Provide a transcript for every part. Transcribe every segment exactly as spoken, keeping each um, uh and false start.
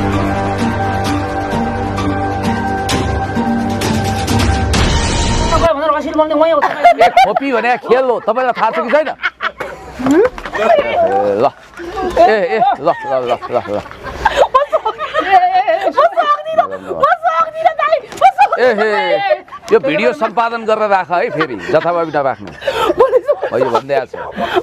खोपी भने खेल हो तपाईँलाई थाहा छ कि छैन ल ए ए ल ल ल ल ल ए हे यो भिडियो सम्पादन गरेर राख है फेरि जथाभावी नराख्नु म यो भन्दै आछु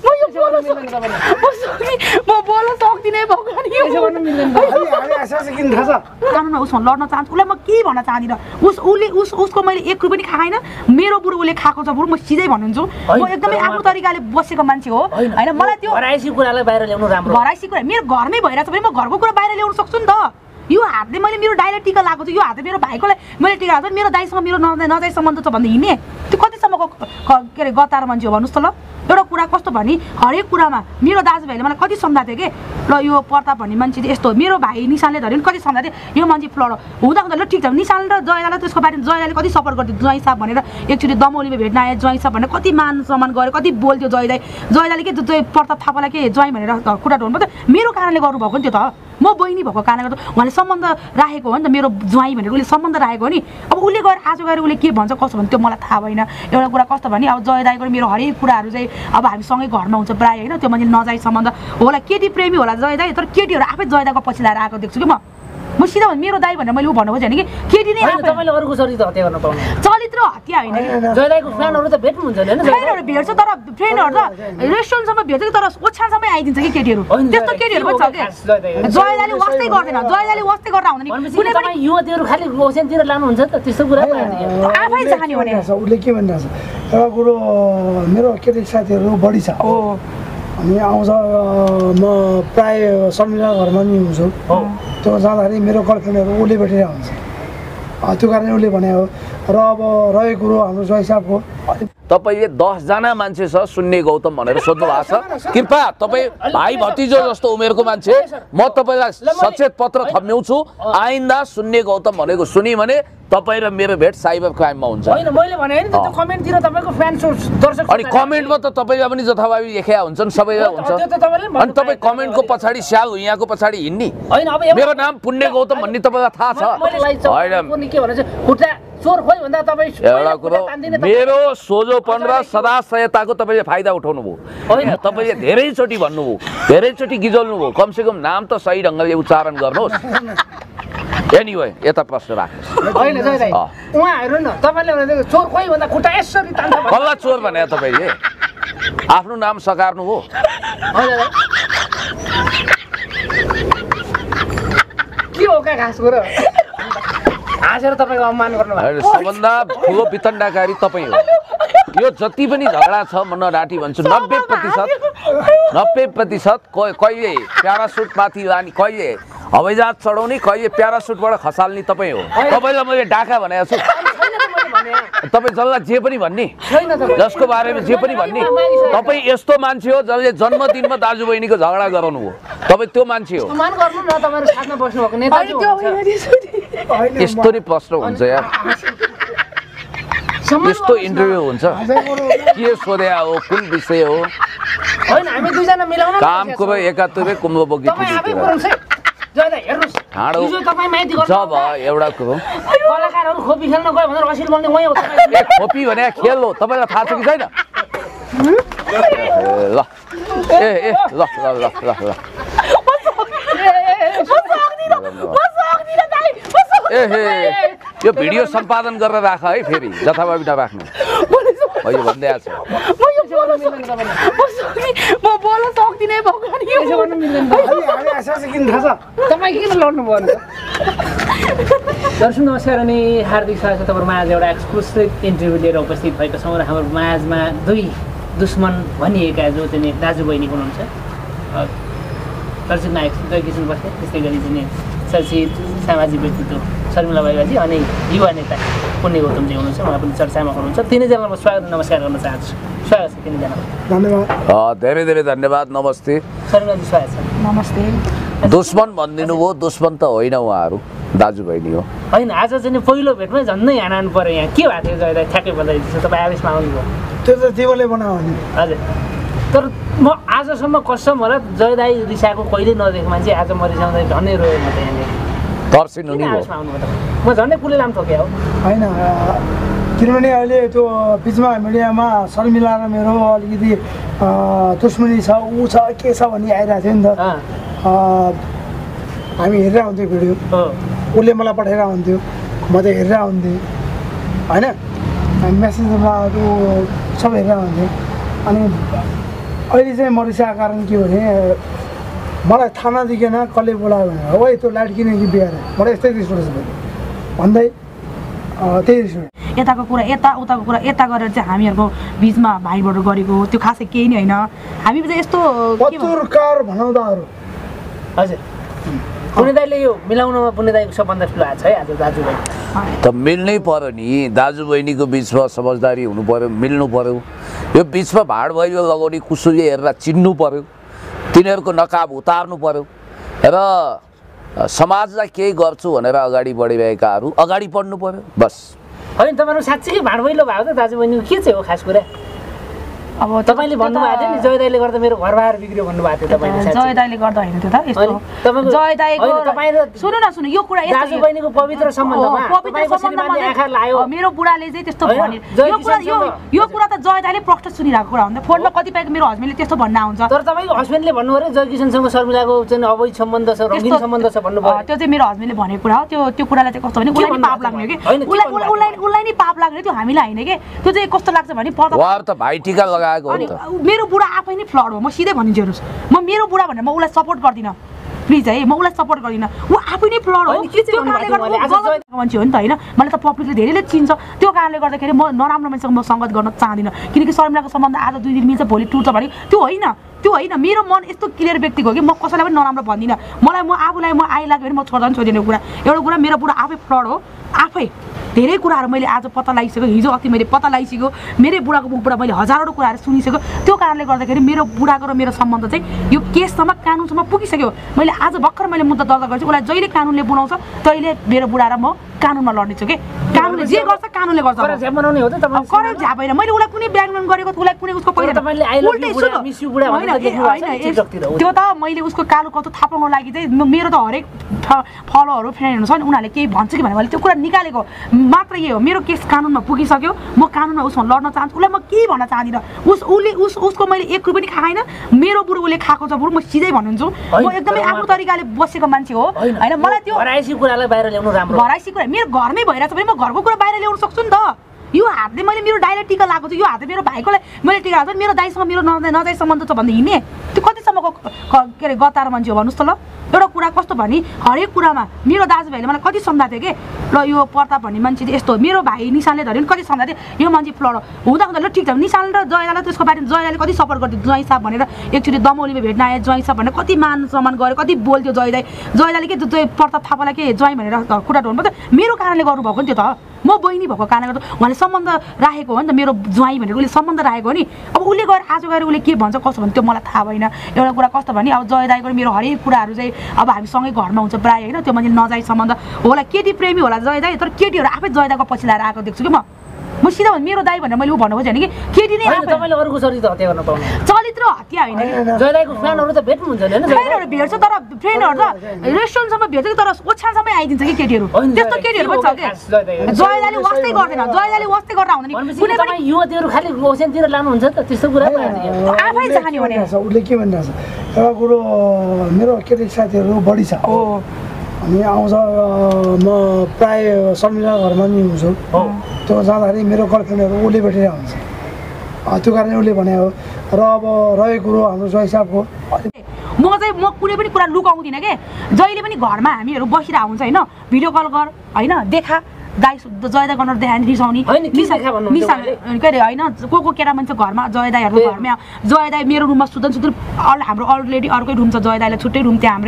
म बोल्न सक्दिनँ भगवान यो गर्न मिल्दैन हामी आशासे किन थाहा छ कानुनमा उसमा लड्न चाहन्छु उसलाई म के भन्न चाहदिन उस उले उस उसको मैले एक रुपैयाँ पनि खाएन मेरो बुढो उसले खाएको छ बुढो म सिधै भन्नुहुन्छ म एकदमै आफ्नो तरिकाले बसेको मान्छे हो हैन मलाई त्यो भराइसी कुरालाई बाहिर ल्याउनु राम्रो भराइसी कुरा मेरो घरमै भइराछ भने म घरको कुरा बाहिर ल्याउन सक्छु नि त यो हातले मैले मेरो दाइले टिका लगाएको छु यो हातले मेरो भाइकोलाई मैले टिका लगाएको छु मेरो दाइसँग मेरो नजाई सम्बन्ध छ भन्दै हिँड्ने त्यो कतिसम्मको के अरे गतार मान्छे हो भन्नुहोस् त ल एउटा कुरा कस्तो भने हरेक कुरामा मेरो दाजुभाइले मलाई कति सम्झाएको थियो कि ल यो प्रताप भन्ने मान्छे यस्तो मेरो भाइ निशानले धरि कति सम्झाएको थियो यो मान्छे फ्लड हुँदा हुँदा ल ठिक छ निशान र जयदालाई त्यसको बारेमा जयदाले कति सपोर्ट गर्थ्यो ज्वाइँ साहब भनेर एकचोटि दमौलीमा भेट्न आयो ज्वाइँ साहब भनेर कति मान सम्मान गर्यो कति बोल्थ्यो जयदाई जयदाले के जय प्रताप थापालाई के ज्वाइँ भनेर कुरा ढोल्नु पर्छ मेरो कारणले गर्नुभएको नि त्यो त म बहिनी भएको कारणले गर्दा उहाँले सम्बन्ध राखेको हो नि त मेरो ज्वाइँ भनेर उसले सम्बन्ध राखेको हो नि अब उसले गएर आज गएर उसले के भन्छ कसो भन्छ त्यो मलाई थाहा भएन एउटा कुरा कस्तो भने अब जयदाईको मेरो हरेक कुराहरू चाहिँ अब हामी सँगै घरमा हुन्छ प्रायः होइन त्यो मान्छे नजाई सम्बन्ध होला केटी प्रेमी होला जयदाई तर केटीहरू आफै जयदाईको पछि लाएर आएको देख्छु कि म म सिधा भन्नु मेरो दाइ भनेर मैले उ भन्नु खोजेँ नि कि केटी नै तपाईले अरूको चरित्र हत्या गर्न पाउने चरित्र हत्या होइन जयदाईको फ्यानहरू त भेट्नुहुन्छ नि हैन फ्रेन्डहरू भेट्छ तर फ्रेन्डहरू त रेस्टुरेन्टसम्म भेट्छ कि तर ओछ्यानसम्म आइदिन्छ कि केटीहरू त्यस्तो केटीहरू पनि छ कि जयदाईले वास्तै गर्दैन जयदाईले वास्तै गरेर आउँदैन कुनै पनि युवतीहरू खालि ओछ्यानतिर लानुहुन्छ त त्यस्तो कुरा आफै जाने भने उसले के भनिरहेछ एउटा कुरो मेरो केटी साथीहरू बढी छ अनि आउँछ म प्रायः शर्मिला घरमा नि हुन्छु त्यो जाँदाखेरि मेरो गर्लफ्रेन्डहरू उसले भेटेर हुन्छ त्यो कारणले उसले भने हो र अब रहेको कुरो हाम्रो ज्वाइँ साहबको तपाईले दस जना मान्छे छ सुन्ने गौतम भनेर सोध्नु भएको छ कृपा तपाईँ भाइ भतिजो जस्तो उमेरको मान्छे म तपाईँलाई सचेत पत्र थम्याउँछु आइन्दा सुन्ने गौतम भनेको सुनि भने तपाईँ र मेरो भेट साइबर क्राइममा हुन्छ हैन मैले भने नि त्यो कमेन्टतिर तपाईको फ्यान दर्शक अनि कमेन्टमा त तपाईले पनि जथाभावी लेखेका हुन्छन् सबैलाई हुन्छ अनि तपाईँ कमेन्टको पछाडि स्याल यहाँको पछाडि हिँड्नी हैन अब मेरो नाम पुण्य गौतम भन्ने तपाईलाई थाहा छ हैन के भन्छ खुट्टा चोर खोइ भन्दा तपाई एउटा कुरो मेरो सोझोपन र सदा सहायताको तपाईले फाइदा उठाउनु भयो हैन तपाईले धेरैचोटि भन्नुभयो धेरैचोटि गिजल्नु भयो कमसेकम नाम त सही ढङ्गले उच्चारण गर्नुहोस् एनीवे यता प्रश्न राख्नुहोस् हैन जयदाई उहाँ हेर्नु न तपाईले भने चोर खोइ भन्दा खुट्टा यसरी तान्छ कल्ला चोर भने तपाईले आफ्नो नाम सकार्नु हो हैन के हो का घाँस गोरो हाँसेर तपाईको अपमान गर्नु भएको सबभन्दा ठुलो वितण्डाकारी तपाईँ हो यो जति पनि झगडा छ म नडाटी भन्छु नब्बे प्रतिशत नब्बे प्रतिशत कहिले प्यारासुट माथि लाने कहिले हवाईजहाज चढाउने कहिले प्यारासुटबाट खसाल्ने तपाईँ हो तपाईँलाई मैले डाका भनेको छु तपाईँ जसलाई जे पनि भन्ने जसको बारेमा जे पनि भन्ने तपाईँ यस्तो मान्छे हो जसले जन्मदिनमा दाजु बहिनीको झगडा गराउनु हो तपाईँ त्यो मान्छे हो यस्तो नै प्रश्न हुन्छ यार यस्तो इन्टरभ्यू हुन्छ के सोध्या हो कुन विषय हो काम कुरो एकात्तुरै कुम्भ बोकी जब एउटा कुरो कलाकारहरु खोपी खेल्न गयो भनेर असिल बोल्ने वही हो खोपी भने खेल हो तपाईलाई थाहा छ कि छैन ल ए ए ल ल ल ल ल ए हे यो भिडियो सम्पादन गरेर राख है फेरि जथाभावी नराख्नु म यो भन्दै आछु म बोल्न सक्दिनँ भगवान यो गर्न मिल्दैन हामी आशासे किन थाहा छ तपाई किन लड्नु भयो नि दर्शक नमस्कार अनि हार्दिक स्वागत छ तपाईहरुमा आज एउटा एक्सक्लुसिभ इन्टरभ्यु लिएर उपस्थित भएको छौं र हाम्रो माझमा दुई दुश्मन भनिएका जो चाहिँ दाजु बहिनी हुनुहुन्छ चर्चित नायक जय किशन बस्ने त्यस्तै गरी चाहिँ चर्चित सामाजिक व्यक्तित्व शर्मिला बाइबाजी अनि युवा नेता पुण्य गौतमजी हुनुहुन्छ उहाँ पनि चर्चामा हुनुहुन्छ तिनैजनालाई म स्वागत नमस्कार गर्न चाहन्छु स्वागत छ तिनैजना धन्यवाद धेरै धेरै धन्यवाद नमस्ते शर्मिलाजी स्वागत छ नमस्ते दुश्मन भनिदिनु भयो दुश्मन त होइन उहाँहरू दाजुबहिनी हो होइन आज चाहिँ पहिलो भेटमै झन्नै हानानु पर्यो यहाँ के भएको थियो जयदाई ठ्याक्कै बताइदिनुहोस् तपाईँ आवेशमा आउनुभयो त्यो त देवले बनायो नि हजुर तर म आजसम्म कसम होला जयदाई रिसाएको कहिले नदेखेको मान्छे आज म रिसाउँदा झनै रोयो म त यहाँनिर तर्सिनु नि हो म झन्डै कुले लाम ठोके हो होइन किनभने अहिले त्यो बिचमा मिडियामा शर्मिला र मेरो अलिकति दुश्मनी छ ऊ छ के छ भन्ने आइरहेको थियो नि त हामी हेरेर हुन्थ्यो भिडियो उसले मलाई पठाएर हुन्थ्यो म त हेरेर हुन्थेँ होइन मेसेजमा त्यो सबै हेरेर हुन्थ्यो अनि अहिले चाहिँ म रिसाएको कारण के भने मलाई थाहा नदिकन कसले बोलायो भनेर ओ त्यो लाइट किने कि बिहार मलाई यस्तै रिस उठेछ भन्दै त्यही रिस उठ्यो यताको कुरा यता उताको कुरा यता गरेर चाहिँ हामीहरूको बिचमा भाइबाट गरेको त्यो खासै केही नै होइन हामी चाहिँ यस्तो पत्रकार भनाउँदाहरू हजुर पुण्य दाइले यो मिलाउनमा पुण्य दाइको सबभन्दा ठुलो हात छ है आज दाजुभाइ त मिल्नै पर्यो नि दाजुबहिनीको बिचमा समझदारी हुनु पर्यो मिल्नु पर्यो यो बिचमा भाड भैलो लगाउने कुसुरी हेरेर चिन्नु पर्यो तिनीहरूको नकाब उतार्नु पर्यो र समाजलाई केही गर्छु भनेर अगाडि बढिरहेकाहरू अगाडि बढ्नु पर्यो बस होइन तपाईँहरू साँच्चै भाड भैलो भएको त दाजुबहिनीको के चाहिँ हो खास कुरा अब तपाईँले भन्नुभएको थियो नि जय दाइले गर्दा मेरो घरबार बिग्रियो भन्नुभएको थियो तपाईँले जय दाइले गर्दा होइन त्यो त यस्तो जय दाइको सुन्नु न सुन्नु यो कुरा दाजुबहिनीको पवित्र सम्बन्धमा पवित्र सम्बन्धमा आँखा लायो मेरो बुढाले चाहिँ त्यस्तो भने यो कुरा यो यो कुरा त जय दाइले प्रष्ट सुनिरहेको कुरा हो नि त फोनमा कतिपय मेरो हस्बेन्डले त्यस्तो भन्न आउँछ तर तपाईँको हस्बेन्डले भन्नु अरे जय किसनसँग शर्मिलाको चाहिँ अवैध सम्बन्ध छ रङ्गिन सम्बन्ध छ भन्नुभयो त्यो चाहिँ मेरो हस्बेन्डले भनेको कुरा हो त्यो त्यो कुरालाई चाहिँ कस्तो भने उसलाई नि पाप लाग्ने कि उसलाई उसलाई उसलाई नि पाप लाग्ने त्यो हामीलाई होइन कि त्यो चाहिँ कस्तो लाग्छ भने वार त भाइ टिका लगाएको हो नि त मेरो बुढा आफै नै फ्लड हो म सिधै भनिदिन्छु हेर्नुहोस् म मेरो बुढा भनेर म उसलाई सपोर्ट गर्दिनँ प्लिज है म उसलाई सपोर्ट गर्दिनँ ऊ आफै नै फ्लड हो त्यो कारणले गर्दा मान्छे हो नि त होइन मलाई त पब्लिकले धेरैले चिन्छ त्यो कारणले गर्दाखेरि म नराम्रो मान्छेसँग म सङ्गत गर्न चाहदिनँ किनकि शर्मिलाको सम्बन्ध आज दुई दिन मिल्छ भोलि टुट्छ भने त्यो होइन त्यो होइन मेरो मन यस्तो क्लियर व्यक्तिको हो कि म कसैलाई पनि नराम्रो भन्दिनँ मलाई म आफूलाई म आइलाग्यो भने म छोड्दा पनि छोडिदिने कुरा एउटा कुरा मेरो बुढा आफै फ्लड हो आफै धेरै कुराहरू मैले आज पत्ता लगाइसक्यो हिजो अस्ति मैले पत्ता लगाइसक्यो मेरो बुढाको मुखबाट मैले हजारौँ कुराहरू सुनिसक्यो त्यो कारणले गर्दाखेरि मेरो बुढाको र मेरो सम्बन्ध चाहिँ यो केससम्म कानुनसम्म पुगिसक्यो मैले आज भर्खर मैले मुद्दा दर्ता गर्छु उसलाई जहिले कानुनले बनाउँछ तहिले मेरो बुढा र म कानुनमा लड्नेछु कि कानुनले जे गर्छ कानुनले गर्छ करेक्ट झ्याप होइन मैले उसलाई कुनै ब्ल्याकमेल गरेको उसलाई कुनै उसको पहिला त्यो त मैले उसको कालो कस्तो थाहा पाउनु लागि चाहिँ मेरो त हरेक फलोहरू फ्रेन्डहरू छ नि उनीहरूले केही भन्छ कि भने मैले त्यो कुरा निकालेको मात्र यही हो मेरो केस कानुनमा पुगिसक्यो म कानुनमा उसमा लड्न चाहन्छु उसलाई म केही भन्न चाहदिनँ उस उसले उस उसको मैले एक रुपियाँ पनि खाएन मेरो बुढो उसले खाएको छ बुढो म सिधै भन्नुहुन्छ म एकदमै आफ्नो तरिकाले बसेको मान्छे हो होइन मलाई त्यो भराइसी कुरालाई बाहिर ल्याउनु राम्रो भराइसी कुरा मेरो घरमै भइरहेछ भने म घरको कुरा बाहिर ल्याउन सक्छु नि त यो हातले मैले मेरो डाइरेक्ट टिका लगाएको छु यो हातले मेरो भाइकोलाई मैले टिका लगाएको छु मेरो दाइसँग मेरो नजाइ सम्बन्ध छ भन्दै हिँड्ने त्यो कतिसम्मको के अरे गतार मान्छे हो भन्नुहोस् त ल एउटा कुरा कस्तो भने हरेक कुरामा मेरो दाजुभाइले मलाई कति सम्झाएको थियो कि ल यो प्रताप भन्ने मान्छे चाहिँ यस्तो मेरो भाइ निशानले धऱ्यो नि कति सम्झाएको थियो यो मान्छे फ्लड हुँदा हुँदा ल ठिक छ निशान र जयलाई त्यसको बारेमा जयले कति सपोर्ट गर्थ्यो ज्वाइँ साहब भनेर एकचोटि दमौलीमा भेट्न आयो ज्वाइँ साहब भनेर कति मान सम्मान गर्यो कति बोल्थ्यो जयलाई जयलाई के त्यो प्रताप थापालाई के ज्वाइँ भनेर कुरा ढोल्नु पर्छ मेरो कारणले गर्नुभएको नि त्यो त म बहिनी भएको कारणले गर्दा उहाँले सम्बन्ध राखेको हो नि त मेरो ज्वाइँ भनेर उसले सम्बन्ध राखेको हो नि अब उसले गएर आज गएर उसले के भन्छ कस्तो भन्छ त्यो मलाई थाहा भएन एउटा कुरा कस्तो भने अब जय दाइको मेरो हरेक कुराहरू चाहिँ अब हामी सँगै घरमा हुन्छ प्रायः होइन त्यो मान्छे नजाइ सम्बन्ध होला केटी प्रेमी होला जय दाइ तर केटीहरू आफै जय दाइको पछि लाएर आएको देख्छु कि म म सिधा भन्नु मेरो दाइ भनेर मैले ऊ भन्नु खोजेँ कि केटी नै तपाईँले अरूको चरित्र हत्या गर्न पाउनु चरित्र हत्या होइन जय दाइको फ्यानहरू त भेट्नुहुन्छ नि हैन फ्रेन्डहरू भेट्छ तर फ्रेन्डहरू त रेस्टुरेन्टसम्म भेट्छ कि तर ओछ्यानसम्म आइदिन्छ कि केटीहरू त्यस्तो केटीहरू पनि छ कि जय दाइले वास्तै गर्दैन जय दाइले वास्तै गरेर आउँदैन कुनै पनि युवतीहरू खालि ओछ्यानतिर लानुहुन्छ त त्यस्तो कुरा आफै जाने भने उसले के भनिरहेछ एउटा कुरो मेरो केटी साथीहरू बढी छ हो अनि आउँछ म प्रायः शर्मिला घरमा नि हुन्छु त्यो जाँदाखेरि मेरो गर्लफ्रेन्डहरू उसले भेटेर हुन्छ त्यो कारणले उसले भने हो र अब रहेको कुरो हाम्रो ज्वाइँ साहबको म चाहिँ म कुनै पनि कुरा लुकाउँदिनँ कि जहिले पनि घरमा हामीहरू बसिरहेको हुन्छ होइन भिडियो कल गर होइन देखा दाइ जय दाइ गर्न देखायो रिसाउने निशान के अरे होइन को को केटा मान्छे घरमा जय दाइहरूको घरमा जय दाइ मेरो रुममा सुत्दैन सुत्दैन अल हाम्रो अलरेडी अर्कै रुम छ जय दाइलाई छुट्टै रुम थियो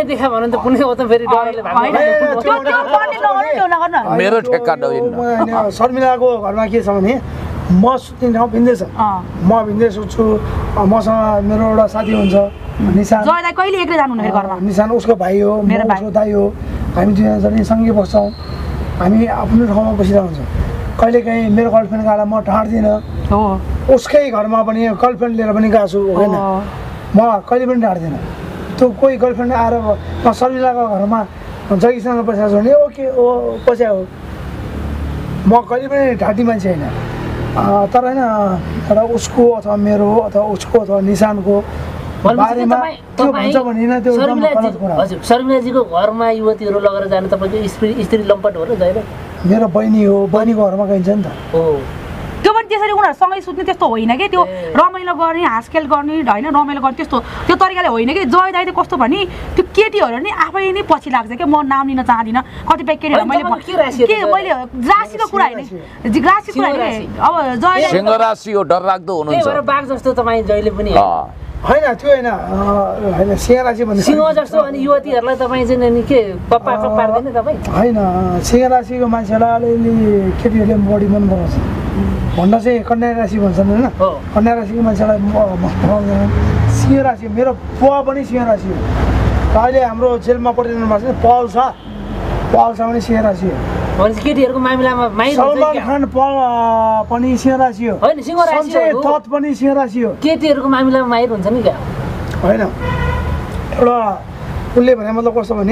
हाम्रै मेरो ठेक्का नहोइन् शर्मिलाको घरमा के छ भने म सुत्ने ठाउँ भिन्दै छ म भिन्दै सुत्छु मसँग मेरो एउटा साथी हुन्छ निशान जय दाइ कहिले एक्लै जानु हुँदैन घरमा निशान उसको भाइ हो मेरो दाइ हो हामी दुईजना सँगै बस्छौँ हामी आफ्नो ठाउँमा बसिरहेको हुन्छौँ कहिलेकाहीँ मेरो गर्लफ्रेन्ड गएर म ढाँट्दिनँ हो उसकै घरमा पनि गर्लफ्रेन्ड लिएर पनि गएको छु होइन म कहिले पनि ढाँट्दिनँ त्यो कोही गर्लफ्रेन्ड आएर म शर्मिलाको घरमा जगिसँग पस्याएको छ भने ओके ओ पस्या हो म कहिले पनि ढाँटी मान्छे होइन तर होइन एउटा उसको अथवा मेरो अथवा उसको अथवा निशानको बारेमा त्यो भन्छ भने त्यो गलत कुरा हजुर शर्मिलाजीको घरमा युवतीहरू लगेर जानु तपाईँको स्त्री स्त्री लम्पट हो र जहिले मेरो बहिनी हो बहिनीको घरमा गइन्छ नि त हो त्यो पनि त्यसरी उनीहरूसँगै सुत्ने त्यस्तो होइन कि त्यो रमाइलो गर्ने हाँसखेल गर्ने होइन रमाइलो गर्ने त्यस्तो त्यो तरिकाले होइन कि जय दाइ चाहिँ कस्तो भने त्यो केटीहरू नि आफै नै पछि लाग्छ क्या म नाम लिन चाहदिनँ कतिपय केटीहरू मैले के मैले राशिको कुरा होइन राशिको कुरा होइन अब जय सिंह राशि हो डरलाग्दो हुनुहुन्छ बाघ जस्तो तपाईँ जहिले पनि होइन त्यो होइन होइन सिंह राशि भन्ने सिंह जस्तो अनि युवतीहरूलाई तपाईँ चाहिँ नि के पप्पा पार्दैन तपाईँ होइन सिंह राशिको मान्छेलाई अलिअलि केटीहरूले बढी मन पराउँछ भन्दा चाहिँ कन्या राशि भन्छन् होइन कन्या राशिको मान्छेलाई पराउँदैन सिंह राशि मेरो बुवा पनि सिंह राशि हो अहिले हाम्रो जेलमा पठाइरहनु भएको छ पल छ पल छ भने सिंह राशि हो भनेपछि केटीहरूको मामिलामा माहिर सलमान खान पल पनि सिंह राशि हो होइन सिंह राशि हो तत पनि सिंह राशि हो केटीहरूको मामिलामा माहिर हुन्छ नि क्या होइन एउटा उसले भने मतलब कस्तो भने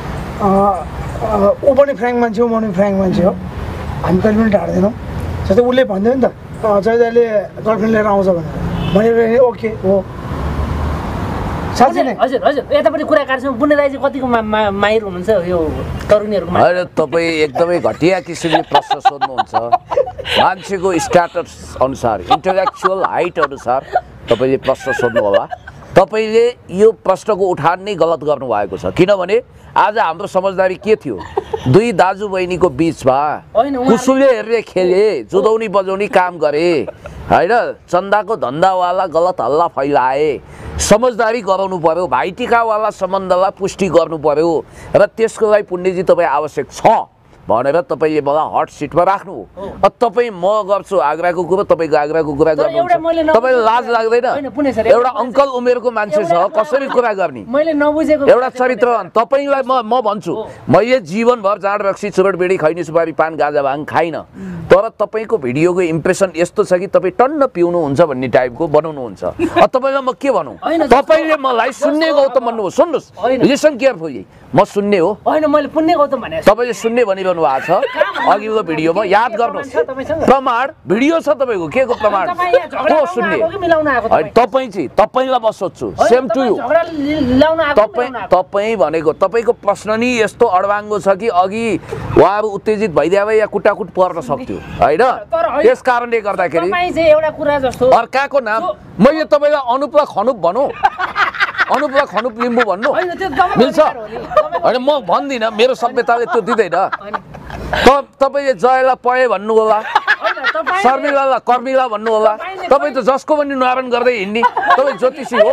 ऊ पनि फ्रेङ्क मान्छे हो म पनि फ्रेङ्क मान्छे हो हामी कहिले पनि ढाड्दैनौँ जस्तै उसले भन्थ्यो नि त जय दाइले गर्लफ्रेन्ड लिएर आउँछ भनेर भने ओके हो साँच्चै नै हजुर हजुर यतापट्टि कुरा काट्छौँ पुण्य दाइ चाहिँ कतिको माहिर हुनुहुन्छ यो तरुणीहरूको होइन तपाईँ एकदमै घटिया किसिमले प्रश्न सोध्नुहुन्छ मान्छेको स्ट्याटस अनुसार इन्टेलेक्चुअल हाइट अनुसार तपाईँले प्रश्न सोध्नु होला तपाईँले यो प्रश्नको उठान नै गलत गर्नुभएको छ किनभने आज हाम्रो समझदारी के थियो दुई दाजुबहिनीको बिचमा कुसुलेहरूले खेले जुदौनी बजाउने काम गरे होइन चन्दाको धन्दावाला गलत हल्ला फैलाए समझदारी गराउनु पर्यो भाइटिकावाला सम्बन्धलाई पुष्टि गर्नु पर्यो र त्यसको लागि पुण्यजी तपाईँ आवश्यक छ भनेर तपाईँले मलाई हट सिटमा राख्नु हो तपाईँ म गर्छु आग्राको कुरा तपाईँको आग्राको कुरा गर्नुहुन्छ तपाईँलाई लाज लाग्दैन एउटा अङ्कल उमेरको मान्छे छ कसरी कुरा गर्ने मैले नबुझेको एउटा चरित्रवान तपाईँलाई म म भन्छु मैले जीवनभर जाँड रक्सी चुरोट बिडी खैनी सुपारी पान गाजा भाङ खाइनँ तर तपाईँको भिडियोको इम्प्रेसन यस्तो छ कि तपाईँ टन्न पिउनुहुन्छ भन्ने टाइपको बनाउनुहुन्छ तपाईँलाई म के भनौँ तपाईँले मलाई सुन्ने गौतम भन्नुभयो सुन्नुहोस् लिसन केयरफुली म सुन्ने हो होइन मैले पुण्य गौतम भने तपाईँले सुन्ने भनिरहनु भएको छ अघिल्लो भिडियोमा याद गर्नुहोस् प्रमाण भिडियो छ तपाईँको के को प्रमाण को सुन्ने तपाईँ चाहिँ तपाईँलाई म सोध्छु सेम टु यु तपाईँ तपाईँ भनेको तपाईँको प्रश्न नि यस्तो अडवाङ्गो छ कि अघि उहाँहरू उत्तेजित भइदिए भए या कुटाकुट पर्न सक्थ्यो होइन त्यस कारणले गर्दाखेरि अर्काको नाम मैले तपाईँलाई अनुपलाई खनुप भनौँ अनुपलाई खनुप लिम्बू भन्नु मिल्छ होइन म भन्दिनँ मेरो सभ्यताले त्यो दिँदैन तपाईँले जयलाई पढे भन्नु होला शर्मिलालाई कर्मिला भन्नु होला तपाईँ त जसको पनि निवारण गर्दै हिँड्ने तपाईँ ज्योतिषी हो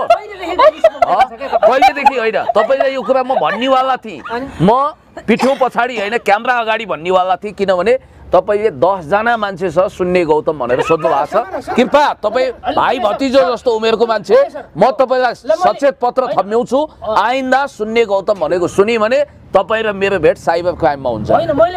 कहिलेदेखि होइन तपाईँलाई यो कुरा म भन्नेवाला थिएँ म पिठो पछाडि होइन क्यामेरा अगाडि भन्नेवाला थिएँ किनभने तपाईँले दसजना मान्छे छ सुन्ने गौतम भनेर सोध्नु भएको छ कृपया तपाईँ भाइ भतिजो जस्तो उमेरको मान्छे म तपाईँलाई सचेत पत्र थप्न्याउँछु आइन्दा सुन्ने गौतम भनेको सुनि भने तपाईँ र मेरो भेट साइबर क्राइममा हुन्छ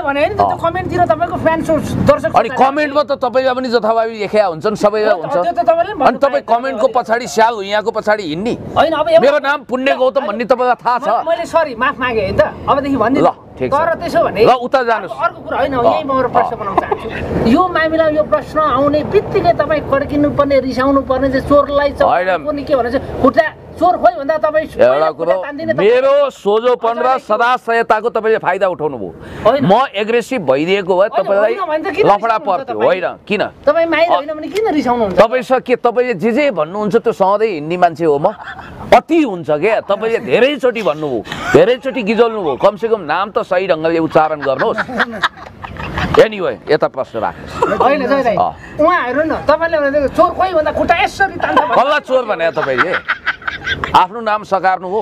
अनि कमेन्टमा त तपाईँलाई पनि जथाभावी लेखेका हुन्छन् सबैलाई हुन्छ अनि तपाईँ कमेन्टको पछाडि स्याल यहाँको पछाडि हिँड्ने मेरो नाम पुण्य गौतम भन्ने तपाईँलाई थाहा छ मैले सरी माफ मागे हैन त अबदेखि भन्दिन तर त्यसो भने ल उता जानुस् अर्को कुरा हैन यही म प्रश्न बनाउन चाहन्छु यो मामिला यो प्रश्न आउने बित्तिकै तपाईँ फर्किनु पर्ने रिसाउनु पर्ने चाहिँ चोरलाई पनि के भन्छ खुट्टा चोर खोइ भन्दा तपाईँ एउटा कुरो मेरो सोझोपन र सदा सहायताको तपाईँले फाइदा उठाउनु भयो म एग्रेसिभ भइदिएको भए तपाईँलाई लफडा पर्थ्यो होइन किन तपाईँ माहिर होइन भने किन रिसाउनुहुन्छ तपाईँसँग के तपाईँले जे जे भन्नुहुन्छ त्यो सधैँ हिँड्ने मान्छे हो म अति हुन्छ क्या तपाईँले धेरैचोटि भन्नुभयो धेरैचोटि गिजल्नु भयो कमसेकम नाम त सही ढङ्गले उच्चारण गर्नुहोस् एनिवे यता प्रश्न राख्नुहोस् होइन जय दाइ उहाँ हेर्नु न तपाईँले भने चोर खोइ भन्दा खुट्टा यसरी तान्छ कसलाई चोर भने तपाईँले आफ्नो नाम सकार्नु हो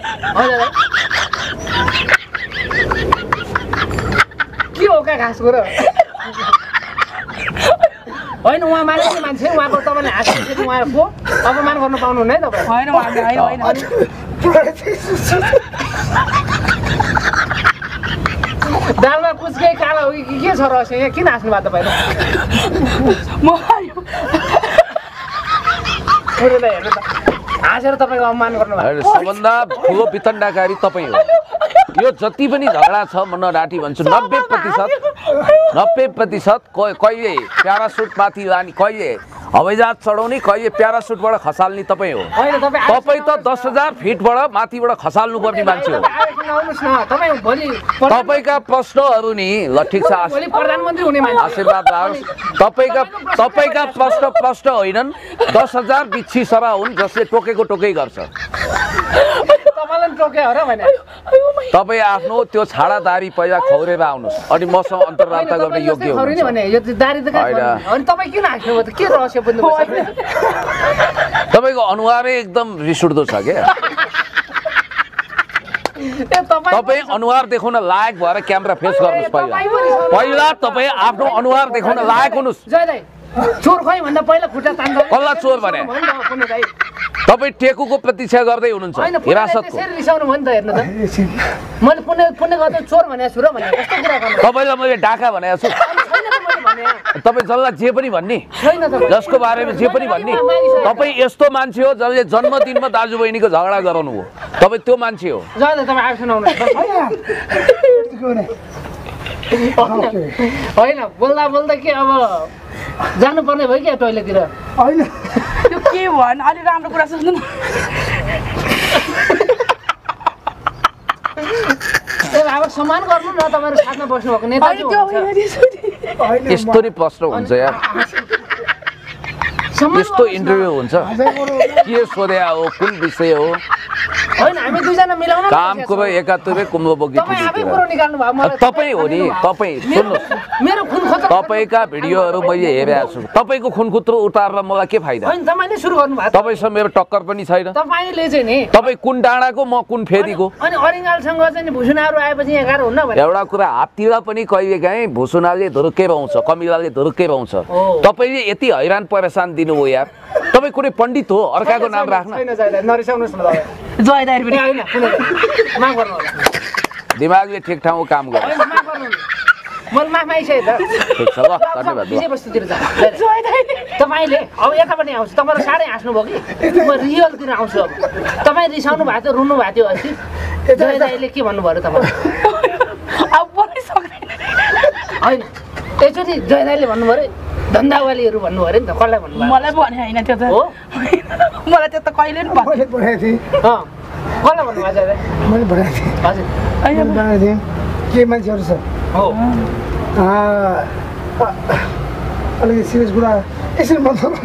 के हो क्या खास कुरो होइन उहाँ मान्छे मान्छे उहाँको तपाईँले हाँस्नु उहाँको अपमान गर्नु पाउनुहुन्न है तपाईँ होइन दालमा कुचके कालो हो कि के छ रहस्य यहाँ किन हाँस्नु भएको तपाईँले हेर्नु त हाँसेर तपाईँको अपमान गर्नु भएको सबभन्दा ठुलो वितण्डाकारी तपाईँ हो यो जति पनि झगडा छ म नडाटी भन्छु नब्बे प्रतिशत नब्बे प्रतिशत कहिले प्यारासुटमाथि लाने कहिले हवाईजहाज चढाउने कहिले प्यारासुटबाट खसाल्ने तपाईँ हो तपाईँ त दस हजार फिटबाट माथिबाट खसाल्नु पर्ने मान्छे हो तपाईँका प्रश्नहरू नि ल ठिक छ आशीर्वाद आओस् तपाईँका तपाईँका प्रश्न प्रश्न होइनन् दस हजार बिच्छी सभा हुन् जसले टोकेको टोकै गर्छ तपाईँ आफ्नो त्यो छाडादारी पहिला खौरेर आउनुहोस् अनि मसँग अन्तर्वार्ता गर्ने योग्य तपाईँको अनुहारै एकदम रिस उठ्दो छ क्या तपाईँ अनुहार देखाउन लायक भएर क्यामेरा फेस गर्नुहोस् पहिला पहिला तपाईँ आफ्नो अनुहार देखाउन लायक हुनुहोस् चोर खै भन्दा पहिला खुट्टा तान्दा कसलाई चोर भने तपाईँ टेकुको प्रतीक्षा गर्दै हुनुहुन्छ हिरासतको रिसाउनु भयो नि त हेर्नु त मैले पुण्य पुण्य गर्दा चोर भनेको छु र भने कस्तो कुरा गर्नु तपाईँलाई मैले डाका भनेको छु तपाईँ जसलाई जे पनि भन्ने जसको बारेमा जे पनि भन्ने तपाईँ यस्तो मान्छे हो जसले जन्मदिनमा दाजुबहिनीको झगडा गराउनु हो तपाईँ त्यो मान्छे हो होइन बोल्दा बोल्दा के अब जानुपर्ने भयो क्या टोइलेटतिर होइन त्यो के भन् अलि राम्रो कुरा सोच्नु न अब सम्मान गर्नु न तपाईँहरू साथमा बस्नुभएको नेता यस्तो नि प्रश्न हुन्छ यार यस्तो इन्टरभ्यू हुन्छ के सोध्या हो कुन विषय हो होइन हामी दुईजना मिलाउन काम कुरो एकातुरे कुम्लो बोकी तपाईँ हो नि तपाईँ सुन्नुहोस् मेरो खुन खोज्नु तपाईँका भिडियोहरू मैले हेरेको छु तपाईँको खुनखुत्रो उतारेर मलाई के फाइदा होइन तपाईँले सुरु गर्नुभएको तपाईँसँग मेरो टक्कर पनि छैन तपाईँले चाहिँ नि तपाईँ कुन डाँडाको म कुन फेदीको अनि अरिङ्गालसँग चाहिँ भुसुनाहरू आएपछि यहाँ गाह्रो हुन्न भने एउटा कुरा हाततिर पनि कहिले काहीँ भुसुनाले धुरुक्कै पाउँछ कमिलाले धुरुक्कै पाउँछ तपाईँले यति हैरान परेशान दिनुभयो यार तपाईँ कुनै पण्डित हो अर्काको नाम राख्न दिमागले ठिक ठाउँको काम गर्छ ठिक छ ल धन्यवाद तपाईँले अब यतापट्टि आउँछु तपाईँहरू साह्रै हाँस्नुभयो कि म रियलतिर आउँछु अब तपाईँ रिसाउनु भएको थियो रुनु भएको थियो अस्ति जय दाइले के भन्नुभयो तपाईँ होइन एकचोटि जय दाइले भन्नुभयो अरे धन्दावालीहरू भन्नुभयो अरे नि त कसलाई भन्नुभयो मलाई भने होइन त्यो त हो मलाई त्यो त कहिले पनि मैले पठाएको थिएँ कसलाई भन्नुभयो जय दाइ मैले पठाएको थिएँ हजुर मैले पठाएको थिएँ के मान्छेहरू छ हो अलिकति सिरियस कुरा यसरी बन्द बन्द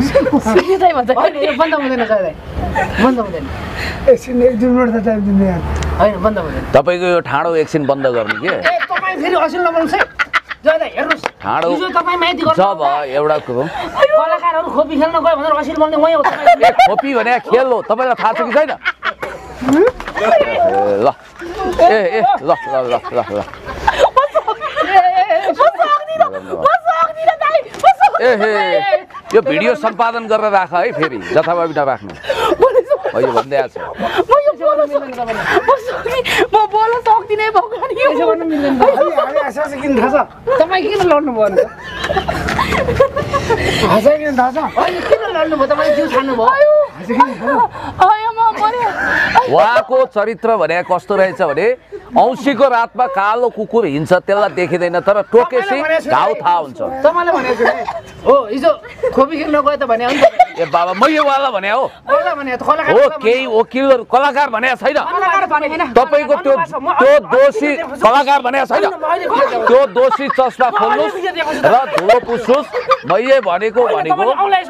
हुँदैन जय दाइ बन्द हुँदैन एकछिन एक दुई मिनट त टाइम दिनु यार होइन बन्द हुँदैन तपाईँको यो ठाडो एकछिन बन्द गर्नु के ए तपाईँ फेरि असिल नबोल्नुहोस् है जय दाइ हेर्नुहोस् ठाडो तपाईँ माइती गर्नु जब एउटा कुरो कलाकारहरू खोपी खेल्न गयो भनेर असिल बोल्ने वहीँ हो तपाईँ ए खोपी भने खेल हो तपाईँलाई थाहा छ कि छैन ल ए ए ल ल ल ल ल ए हे यो भिडियो सम्पादन गरेर राख है फेरि जथाभावी नराख्नु मैले भन्दै आएको म बोल्न सक्दिनँ किन थाहा छ तपाईँ किन लड्नु भयो हाँसा किन थाहा छ होइन किन लड्नु भयो तपाईँ जिउ छान्नु भयो उहाँको चरित्र भने कस्तो रहेछ भने औँसीको रातमा कालो कुकुर हिँड्छ त्यसलाई देखिँदैन तर टोकेसी घाउ थाहा हुन्छ तपाईँले भनेको छु हो हिजो खोपी खेल्न गयो त भने ए बाबा मैले उहाँलाई भने हो हो केही वकिलहरू कलाकार भनेको छैन तपाईँको त्यो त्यो दोषी कलाकार भनेको छैन त्यो दोषी चस्मा खोल्नुहोस् र धुलो पुस्नुहोस् मैले भनेको भनेको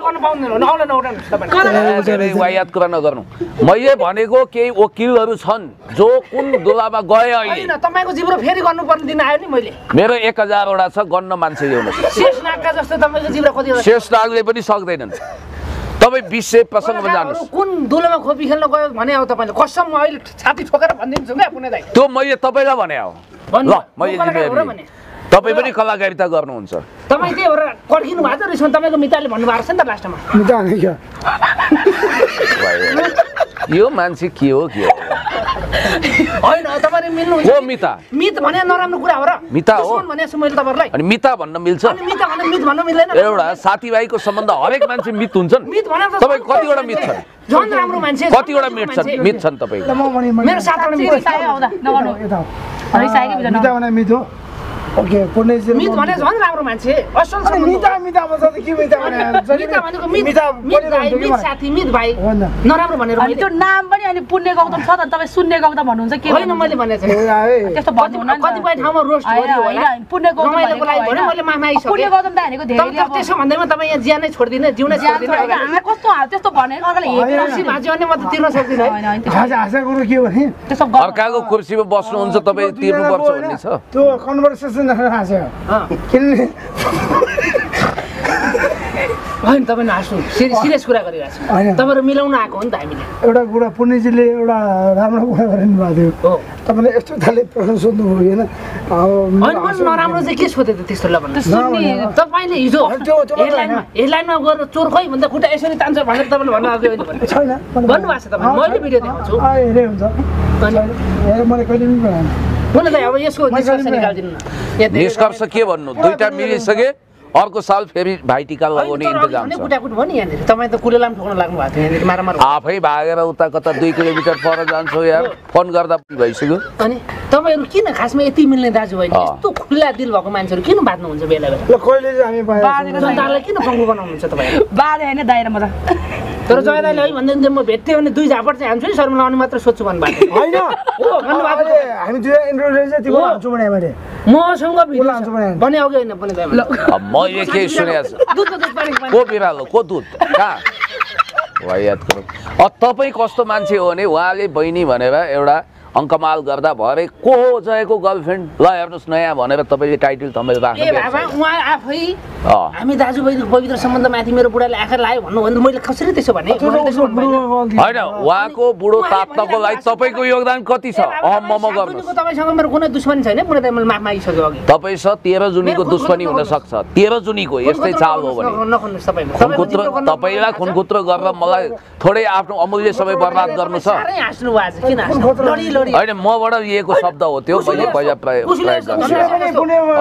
वायात कुरा नगर्नु मैले भनेको केही वकिलहरू छन् जो कुन दुलामा गए अहिले तपाईँको जिब्रो फेरि गर्नुपर्ने दिन आयो नि मैले मेरो एक हजारवटा छ गन्न मान्छे ल्याउनुहोस् शेष नागका जस्तो तपाईँको जिब्रो कति शेष नागले पनि सक्दैनन् तपाईँ विषय प्रसङ्गमा जानुहोस् कुन दुलोमा खोपी खेल्न गयो भने हो तपाईँले कसम म अहिले छाती ठोकेर भनिदिन्छु क्या पुणे दाइ त्यो मैले तपाईँलाई भने हो ल मैले जिम्मेवारी तपाईँ पनि कलाकारिता गर्नुहुन्छ तपाईँ त्यही भएर कड्किनु भएको रहेछ तपाईँको मिताले भन्नुभएको छ नि त लास्टमा मिता भने क्या यो मान्छे के हो के हो होइन तपाईँ मसँगै मिल्नु हो मिता मित भने नराम्रो कुरा हो र मिता हो दुश्मन भने मैले तपाईँहरूलाई अनि मिता भन्न मिल्छ अनि मिता भने मित भन्न मिल्दैन एउटा साथीभाइको सम्बन्ध हरेक मान्छे मित हुन्छन् मित भने त तपाईँ कतिवटा मित छन् झन् राम्रो मान्छे कतिवटा मित छन् मित छन् तपाईँ ल म भने मेरो सातवटा मित रिसायो आउँदा नगर्नु यता रिसायो कि मिता भने मित हो ओके पुण्यजी मित भने झन् राम्रो मान्छे असल अनि मिता मिता भन्छ त के मिता भने मिता भनेको मित मित भाइ मित साथी मित भाइ नराम्रो भनेर अनि त्यो नाम पनि अनि पुण्य गौतम छ त तपाईँ शून्य गौतम भन्नुहुन्छ के होइन मैले भनेको त्यस्तो भन्नुहुन्न नि त। कतिपय ठाउँमा रोस्ट होइन, गरियो होला होइन, पुण्य गौतम रमाइलोको लागि भनेको भने मैले माफी होइन। पुण्य आइसकेँ गौतम त भनेको धेरै तर त्यसो भन्दैमा तपाईँ यहाँ ज्यानै छोडिदिने जिउनै ज्यान छोडिदिने छोडेर हामी कस्तो हाल त्यस्तो भने अर्काले हेरेर खुसी भाँच्यो भने म त तिर्न सक्दिनँ है होइन होइन त्यस्तो- खास आशा कुरो के हो भने त्यस्तो गर्नु- अर्काको कुर्सीमा बस्नुहुन्छ तपाईँ तिर्नुपर्छ भन्ने छ त्यो कन्भर्सेसन हाँस्यो अँ। किनभने होइन तपाईँ नहाँस्नु सिरियस कुरा गरिरहेको छु होइन। तपाईँहरू मिलाउन आएको हो नि त हामीले एउटा कुरा पुण्यजीले एउटा राम्रो कुरा गरिनु भएको थियो हो तपाईँले यस्तो खाले प्रश्न सोध्नुभयो होइन अब होइन मैले नराम्रो चाहिँ के सोधेँ त त्यस्तो ल भन्नु त्यो सुन्ने तपाईँले हिजो त्यो- त्यो मात्रै हेडलाइनमा हेडलाइनमा गएर चोर खै भन्दा खुट्टा यसरी तान्छ भनेर तपाईँले भन्नु आएको होइन भने छैन भन्नुभएको छ तपाईँले मैले भिडियो देखाउँछु अँ, हेरे हुन्छ अनि हेरे मैले कहिले पनि भनेन बोल्नु त अब यसको निष्कर्ष निकालिदिनु न यहाँ धेरै- निष्कर्ष के भन्नु दुईटा मिलिसके अर्को साल फेरि भाइ टिका लगाउने होइन, तर इन्तजाम अघि छ भने कुटाकुट भयो नि यहाँनिर तपाईँ त कुलेलाम ठोक्न लाग्नु भएको थियो यहाँनिर मारामार भयो। आफै भागेर उता कता दुई किलोमिटर पर जान्छौ यार फोन गर्दा पनि भइसक्यो अनि तपाईँहरू किन खासमा यति मिल्ने दाजुभाइ अँ। यस्तो खुल्ला दिल भएको मान्छेहरू किन बाँध्नुहुन्छ बेला बेला ल कहिले चाहिँ हामी पाएका बाँधेर छौँ? जनतालाई किन पङ्गु बनाउनुहुन्छ तपाईँहरू बाले होइन दाइरा मजा तर जय दाइले है भन्दै म भेट्थेँ भने दुई झापट चाहिँ हान्छु नि शर्मा अनि मात्र सोध्छु भन्नुभएको थियो। होइन हो भन्नुभएको अहिले हामी दुई इन्टरभ्यू चाहिँ तिम्रो हाल्छु भने मैले मसँग भिडियो उसलाई हान्छु भने छ। भने अघि होइन पनि दाइले अब मैले केही सुनेको छु दुधको दुध पानी पानी। को बिरालो को दुध कहाँ वायात गरौँ अब तपाईँ कस्तो मान्छे हो भने उहाँले बहिनी भनेर एउटा अङ्कमाल गर्दा भरे को हो जयको गर्लफ्रेन्ड ल हेर्नुहोस् नयाँ भनेर तपाईँले टाइटल थमेर राख्नु ए बाबा उहाँ आफै अँ। हामी दाजुभाइको पवित्र सम्बन्धमाथि मेरो बुढाले आँखा लायो भन्नु भने मैले कसरी त्यसो भने त्यो मैले त्यसो उसको भन्नु भएन। बुढो गल्ती। होइन उहाँको बुढो तात्नको लागि तपाईँको योगदान कति छ ए बाबा, अहम मम तपाईँ गर्नुहोस् सात जुनीको तपाईँसँग मेरो कुनै दुश्मनी छैन पुरै मैले माफ मागिसक्यो अघि तपाईँ छ तेह्र जुनीको मेरो दुश्मनी खुनखुत्रो हुनसक्छ तेह्र जुनीको यस्तै चाल हो भने नखुन्नुहोस् तपाईँले खुनखुत्र तपाईँलाई खुनखुत्र गरेर मलाई थोरै आफ्नो अमूल्य समय बर्बाद गर्नु छ साह्रै हाँस्नु भयो आज किन हाँस्नु लडी लडी होइन मबाट लिएको शब्द हो त्यो मैले पहिला प्रयोग प्रयोग गर्छु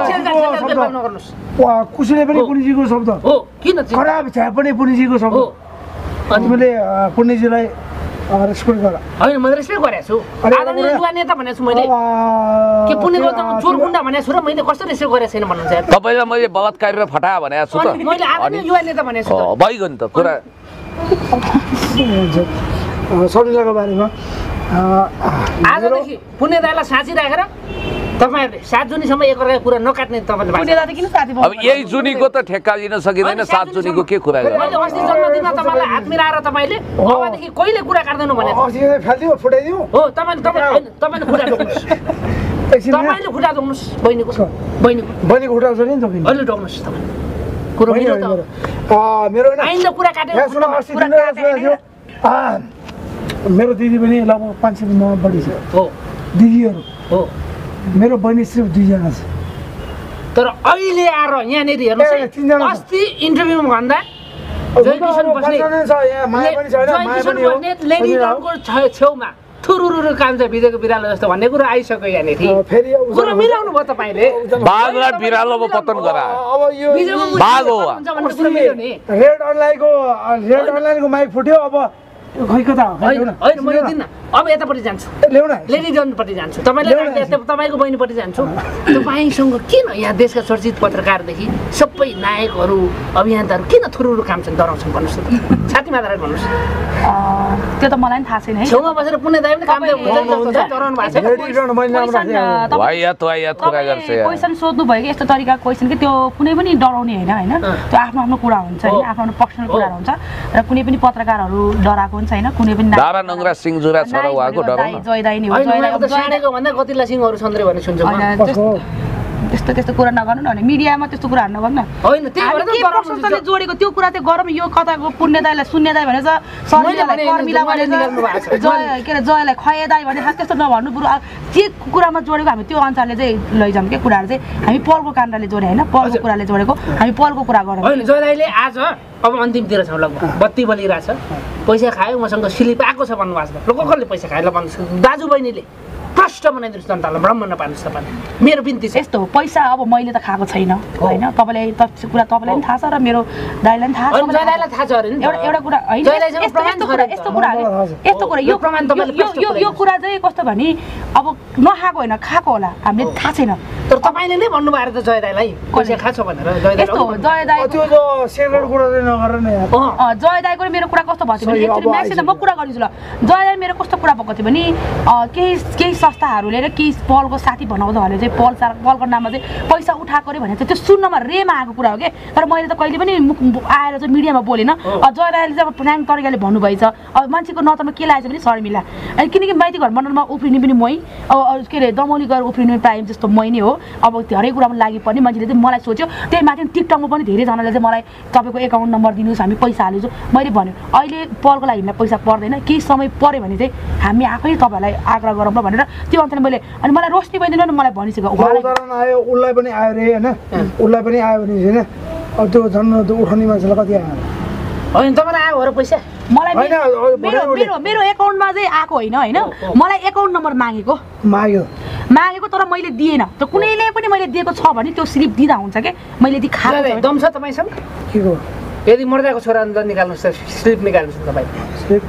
वा, कुसीले पनि पुण्यजीको शब्द हो किन चाहिँ? खराब छ पनि पुण्यजीको शब्द हो अनि तिमीले अँ, पुण्यजीलाई रेस्पेक्ट गर होइन मैले रेस्पेक्ट गरेको छु अनि आदरणीय एउटा- युवा नेता भनेको छु मैले अब, के पुण्य त्यो, गर्दा चोर गुन्डा भनेको छु र मैले कस्तो रेस्पेक्ट गरेको छैन भन्नुहुन्छ यार? तपाईँलाई मैले बलात्कार र फटा भनेको छु त अनि मैले आदरणीय युवा नेता भनेको छु त अँ, भइगयो नि त कुरा हुन्छ। अँ, शर्मिलाको बारेमा अँ, आजदेखि पुण्य दाइलाई साँची राखेर तपाईँहरूले सात जुनीसम्म एकअर्काको कुरा नकाट्ने तपाईँले पुण्य बाचा। दादा किन साथी अब यही जुनीको त ठेक्का लिन सकिँदैन सात जुनीको के कुरा गर्नु मैले अस्ति जन्मदिनमा तपाईँलाई हात मिलाएर तपाईँले अबदेखि कहिले कुरा काट्दैनौ भनेको अस्ति फालिदियो फुटाइदियो हो तपाईँले तपाईँ होइन, तपाईँले खुट्टा ढोक्नुहोस् एकछिन तपाईँले खुट्टा ढोक्नुहोस् बहिनीको बहिनीको बहिनीको खुट्टा छ नि तपाईँ अहिले ढोक्नुहोस् तपाईँ कुरो होइन, मिल्यो होइन, त अँ, मेरो होइन आइन्दा कुरा काटेर यहाँ सुन अस्ति कुरा तिमीलाई काटेर सुनेको थियो अँ, मेरो दिदी पनि लगभग पाँच सयमा बढी छ हो दिदीहरू हो मेरो बहिनी सिर्फ दुईजना छ तर अहिले आएर यहाँनिर ए, हेर्नुहोस् तिनजना है छ। अस्ति इन्टरभ्यूमा भन्दा जय किसन अब बस्नेत पाँचजना छ यहाँ माया पनि छैन जय माया किसन पनि हो बस्नेत लेडी सजिलो हो। टर्नको छे- छेउमा थुरुरु कान्छ भिजेको बिरालो जस्तो भन्ने कुरो आइसक्यो यहाँनिर अँ, फेरि अब कुरो मिलाउनु भयो तपाईँले बाघलाई बिरालोमा पतन गरा अब यो बिजेको बाघ हो वा। हुन्छ भन्ने कुरो मिल्यो नि रेड अनलाइनको रेड अनलाइनको माइक फुट्यो अब खै कता हो? खै होइन ल्याउन। होइन मैले दिन्न अब यतापट्टि जान्छु ए, ल्याउन लेडी जनपट्टि जान्छु तपाईँले ल्याउन राख्दा यता तपाईँको बहिनीपट्टि जान्छु तपाईँसँग किन यहाँ देशका चर्चित पत्रकारदेखि सबै नायकहरू अभियन्ताहरू किन थुरुरु काम छन् डराउँछन् भन्नुहोस् त छाती मात्र भन्नुहोस् त्यो त मलाई पनि थाहा छैन है छेउमा बसेर पुण्य दाइ पनि काम तपाईँ- डराउनु भएको छ रेडी रहनु मैले नाम क्वेसन, राखेँ अ, तपाईँ- वायात वायात कुरा गर्छ तपाईँ यार क्वेसन सोध्नु भयो कि यस्तो तरिकाको क्वेसन कि त्यो कुनै पनि डराउने होइन होइन त्यो आफ्नो आफ्नो कुरा हुन्छ होइन आफ्नो आफ्नो पर्सनल कुराहरू हुन्छ र कुनै पनि पत्रकारहरू डराएको हुन्छ होइन कुनै पनि दारा नङ्ग्रा सिंहजुरा छ र उहाँको डराउन जय दाई नि हो होइन जय दाई उनीहरूको त साँडेको भन्दा कतिलाई सिंहहरू छन् रे भन्ने सुन्छु म होइन त्यस्तो त्यस्तो त्यस्तो कुरा नगर्नु न भने मिडियामा त्यस्तो कुराहरू नगर्नु न होइन त्यही हामी भएर त के डराउनु प्रशंसाले जोडेको त्यो कुरा चाहिँ गरौँ यो कताको पुण्य दाईलाई शून्य दाई भनेछ शर्मिलालाई भने कर्मिला मैले भनेछ निकाल्नु भएको छ। जय के अरे जयलाई खय दाई भनेछ त्यस्तो नभन्नु बरु अब जे कुरामा जोडेको हामी त्यो अनुसारले चाहिँ लैजाउँ के कुराहरू चाहिँ हामी पलको काण्डले जोडे होइन पलको कुराले जोडेको हामी पलको कुरा गरौँ होइन जय दाइले आज अब अन्तिमतिर छौँ लगभग बत्ती बलिरहेछ पैसा खायो मसँग स्लिप आएको छ भन्नुभएको छ ल को कसले पैसा खायो ल भन्नुहोस् दाजु बहिनीले प्रष्ट बनाइदिनुहोस् जनतालाई भ्रम नपार्नुहोस् तपाईँले मेरो बिन्ती छ यस्तो हो पैसा अब मैले त खाएको छैन होइन तपाईँलाई त कुरा तपाईँलाई पनि थाहा छ र मेरो दाइलाई पनि थाहा छ जयदाइलाई थाहा छ अरे नि एउटा एउटा कुरा होइन यस्तो कुरा यस्तो कुरा यस्तो कुरा यो प्रमाण यो यो कुरा चाहिँ कस्तो भने अब नखाएको होइन खाएको होला हामीले थाहा छैन तर तपाईँले नै भन्नुभयो त जयदाइलाई पैसा खाछ भनेर यस्तो हो जय दाइ त्यो त सेक्रेट कुरा चाहिँ नगर न यार जय दाइको मेरो कुरा कस्तो भएको थियो भने एकचोटि म्याक्सिम म कुरा गरिदिन्छु ल जय दाइ मेरो कस्तो कुरा भएको थियो भने केही केही संस्थाहरूले र केही पलको साथी भनाउँदाहरूले चाहिँ पल पलको नाममा चाहिँ पैसा उठाएको अरे भने चाहिँ त्यो सुन्नमा रेमा आएको कुरा हो कि तर मैले त कहिले पनि मुख आएर चाहिँ मिडियामा बोलेन जय दाइले चाहिँ अब प्लान तरिकाले भन्नुभएछ अब मान्छेको नजरमा के लागेछ भने शर्मिला अनि किनकि माइती घर मण्डलमा उफ्रिने पनि मै अब के अरे दमौली गएर उफ्रिने टाइम जस्तो मै नै हो अब धेरै कुरामा लागि पर्ने मान्छेले चाहिँ मलाई सोच्यो त्यही माथि टिकटकमा पनि धेरैजनाले चाहिँ मलाई तपाईँको एकाउन्ट नम्बर दिनुहोस् हामी पैसा हालिदिन्छौँ मैले भन्यो अहिले पलको लागि हामीलाई पैसा पर्दैन केही समय पऱ्यो भने चाहिँ हामी आफै तपाईँहरूलाई आग्रह गरौँ ल भनेर त्यो अनुसार मैले अनि मलाई रोशनी बहिनीले पनि मलाई भनिसक्यो उदाहरण आयो उसलाई पनि आयो रे होइन उसलाई पनि आयो भने होइन अब त्यो झन् उठाउने मान्छेलाई कति आयो होइन तपाईँलाई आयो हो पैसा मलाई मेरो मेरो मेरो एकाउन्टमा चाहिँ आएको होइन होइन मलाई एकाउन्ट नम्बर मागेको माग्यो मागेको तर मैले दिएन त कुनैले पनि मैले दिएको छ भने त्यो स्लिप दिँदा हुन्छ के मैले दि खाएको दम छ तपाईँसँग के को यदि मर्दाको छोरा निकाल्नुहोस् त स्लिप निकाल्नुहोस् न तपाईँ स्लिप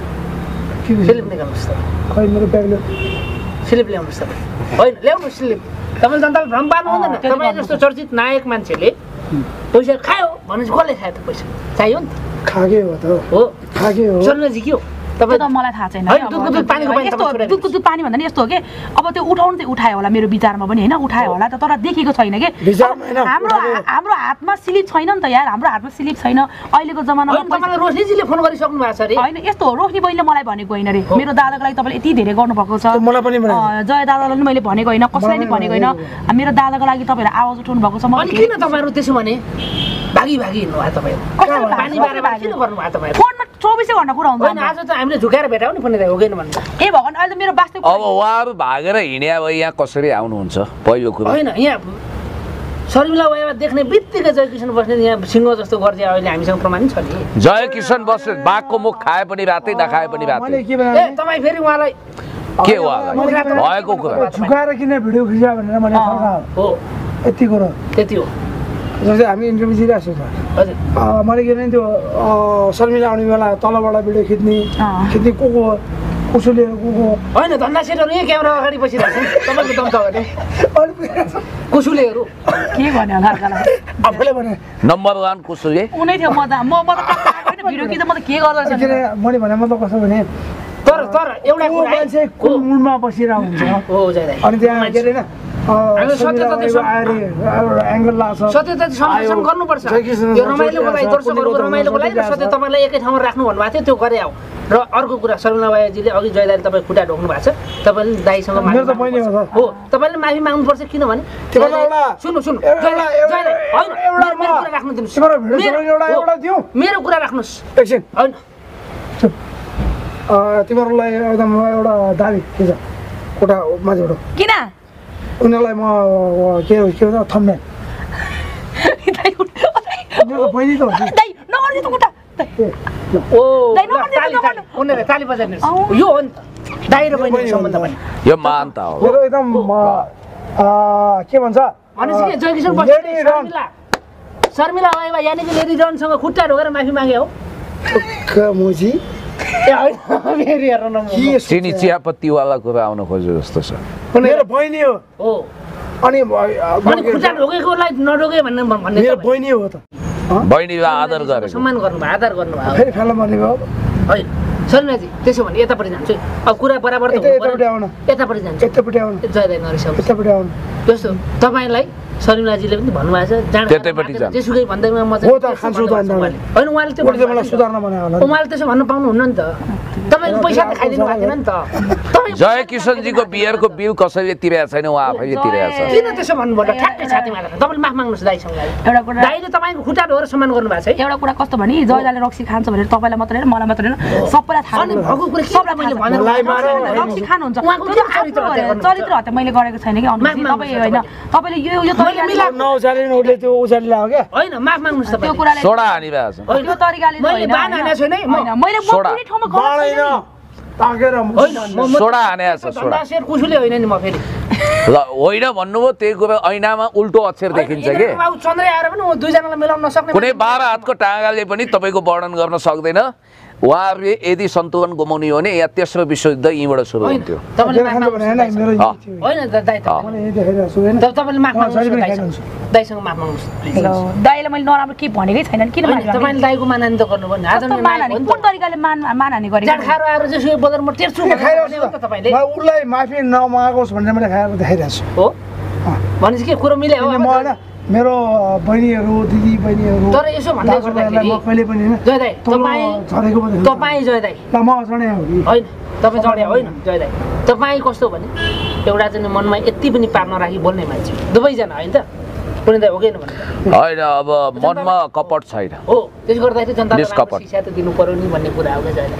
स्लिप निकाल्नुहोस् त खै मेरो ब्यागले स्लिप ल्याउनुहोस् त होइन ल्याउनुहोस् स्लिप तपाईँले जनतालाई भ्रम पार्नु हुँदैन तपाईँ जस्तो चर्चित नायक मान्छेले पैसा खायो भने चाहिँ कसले खायो त पैसा चाहियो नि त खाके हो त हो खाके हो चल्नजी के हो त्यो त मलाई थाहा छैन दुधको दुध पानीको पानी यस्तो दुधको दुध पानी भन्दा नि यस्तो हो कि अब त्यो उठाउनु चाहिँ उठायो होला मेरो विचारमा पनि होइन उठायो होला त तर देखेको छैन कि हाम्रो हाम्रो हातमा स्लिप छैन नि त यार हाम्रो हातमा स्लिप छैन अहिलेको जमानामा तपाईँलाई रोशनीजीले फोन गरिसक्नु भएको छ अरे होइन यस्तो हो रोशनी बहिनीले मलाई भनेको होइन अरे मेरो दादाको लागि तपाईँले यति धेरै गर्नुभएको छ मलाई पनि जय दादालाई पनि मैले भनेको होइन कसैलाई नि भनेको होइन मेरो दादाको लागि तपाईँहरूले आवाज उठाउनु भएको छ अनि किन तपाईँहरू त्यसो भने भागी भागी हिँड्नु भयो तपाईँहरू पानी बारे किन गर्नु भयो तपाईँहरू फोनमा चौबिसै घन्टा कुरा हुन्छ होइन आज त हामीले झुकाएर भेटाउ नि फोन हो किन भन्नु ए भगवान् अहिले त मेरो वास्तविक अब उहाँहरू भागेर हिँड्या भए यहाँ कसरी आउनुहुन्छ पहिलो कुरो होइन यहाँ शर्मिला वाइवा देख्ने बित्तिकै जयकिसन बस्ने यहाँ सिंह जस्तो गर्दै अहिले हामीसँग प्रमाण छ नि जयकिसन बस्ने बाघको मुख खाए पनि रातै नखाए पनि रातै ए तपाईँ फेरि उहाँलाई के उहाँलाई भएको कुरा झुकाएर किन भिडियो खिचा भनेर मैले हो यति कुरो त्यति हो जस्तै हामी इन्टरभ्यू दिइरहेको छौँ हजुर मैले के भने त्यो शर्मिला आउने बेला तलबाट भिडियो खिच्ने खिच्ने को को कसैले को को होइन धन्दा सेटहरू यहीँ क्यामेरा अगाडि बसिरहेको छ तपाईँको दम छ भने कुसुलेहरू के भन्यो अर्कालाई आफूले भने नम्बर वान कुसुले उनै थियो म त म म त भिडियो खिच्दा म त के गर्दैछु के अरे मैले भने मतलब कस्तो भने तर तर एउटा कुरा मान्छे कुन मुडमा बसिरहेको हुन्छ हो जयदाइ अनि त्यहाँ के अरे एङ्गल लाग्छ सत्यता संरक्षण गर्नुपर्छ यो रमाइलोको लागि दर्शकहरूको रमाइलोको लागि सत्य तपाईँलाई एकै ठाउँमा राख्नु भन्नुभएको थियो त्यो गरे आऊ र अर्को कुरा शर्मिला बाइजीले अघि जयदाइले तपाईँ खुट्टा ढोक्नु भएको छ तपाईँले दाइसँग हो तपाईँले माफी माग्नुपर्छ किनभने सुन्नु सुन्नु राख्नु दिनुहोस् मेरो कुरा राख्नुहोस् एकछिन होइन तिमीहरूलाई एकदम एउटा दाबी के छ कोठा मान्छेबाट किन उनीहरूलाई म के के भन्छ थम्ने बहिनी त हो उनीहरूले ताली बजाइदिनुहोस् यो हो नि त दाइ र बहिनीको सम्बन्ध पनि यो मान्ता हो मेरो एकदम के भन्छ भनेपछि के जयकिसन शर्मिला शर्मिला वाइवा यानि कि लेडी रनसँग खुट्टा ढोकेर माफी मागे हो मोजी चिनी चियापत्तीवाला कुरा आउन खोज्यो जस्तो छ मेरो बहिनी हो हो अनि खुट्टा ढोकेकोलाई नढोके भन्ने भन्ने मेरो बहिनी हो त बहिनीलाई आदर गरेको सम्मान गर्नुभयो आदर गर्नुभयो फेरि फेला भनेको होइन शर्मिलाजी त्यसो भने यतापट्टि जान्छु अब कुरा बराबर त यतापट्टि आउन यतापट्टि जान्छु यतापट्टि आउन जयदाइ नरिसाउनु यतापट्टि आउन जस्तो तपाईँलाई शर्मिलाजीले पनि भन्नुभएको छ त्यतैपट्टि जेसुकै भन्दैमा म हो त खान्छु त होइन उहाँले त्यो मलाई सुधार्न भने होला उहाँले त्यसो भन्नु पाउनुहुन्न नि त तपाईँको पैसा त खाइदिनु भएको थिएन नि त जयकिसनजीको बियरको बिल कसैले तिरेको छैन उहाँ आफैले तिरेको छ किन त्यसो भन्नुभयो ठ्याक्कै छातीमा तपाईँले माफ माग्नुहोस् दाइसँग एउटा कुरा दाइले तपाईँको खुट्टा ढोएर सम्मान गर्नुभएको छ एउटा कुरा कस्तो भने जयदाले रक्सी खान्छ भनेर तपाईँलाई मात्रै होइन मलाई मात्रै होइन सबैलाई थाहा अनि भएको कुरा सबैलाई मैले भनेर रक्सी खानुहुन्छ चरित्र हत्या मैले गरेको छैन कि तपाईँ होइन तपाईँले यो यो नउचालिनु उसले त्यो उचाली लाग्यो क्या होइन माफ माग्नुहोस् त्यो तपाईँ कुराले सोडा हानिरहेको छ त्यो तरिकाले मैले बान हानेको छैन है म मैले म कुनै ठाउँमा गलत छैन ताकेर सोडा हाने छ सोडा धन्दा सेयर कुसुले होइन नि म फेरि ल होइन भन्नुभयो त्यही कुरा ऐनामा उल्टो अक्षर देखिन्छ के बाबु चन्द्रै आएर पनि ऊ दुईजनालाई मिलाउन नसक्ने कुनै बाह्र हातको टाँगाले पनि तपाईँको वर्णन गर्न सक्दैन उहाँहरूले यदि सन्तुलन गुमाउने हो भने यहाँ तेस्रो विश्वयुद्ध यहीँबाट सुरु हुन्थ्यो होइन दाइ तपाईँले माफ माग्नुहोस् दाइसँग माफ माग्नुहोस् ल दाइले मैले नराम्रो के भनेकै छैन किन तपाईँले दाइको मानहानि त गर्नुभयो नि आज कुन तरिकाले मान मानहानि गरेको जाँड खाएर आएर जसो बजार म टेर्छु तपाईँले उसलाई माफी नमागोस् भनेर मैले खाएर देखाइरहेको छु हो भनेपछि के कुरो मिले हो म मेरो बहिनीहरू दिदी बहिनीहरू तर यसो भन्दै गर्दाखेरि म कहिले पनि हैन जय दाइ तपाईँ झरेको पनि तपाईँ जय दाइ ल म चढे हो कि होइन तपाईँ चढे होइन जय दाइ तपाईँ कस्तो भने एउटा चाहिँ मनमा यति पनि पार नराखी बोल्ने मान्छे दुवैजना होइन त कुनै दाइ हो कि भन्नु होइन अब मनमा कपट छैन हो त्यसो गर्दाखेरि जनताले निष्कपट। शिक्षा त दिनु पर्यो नि भन्ने कुरा हो क्या जय दाइ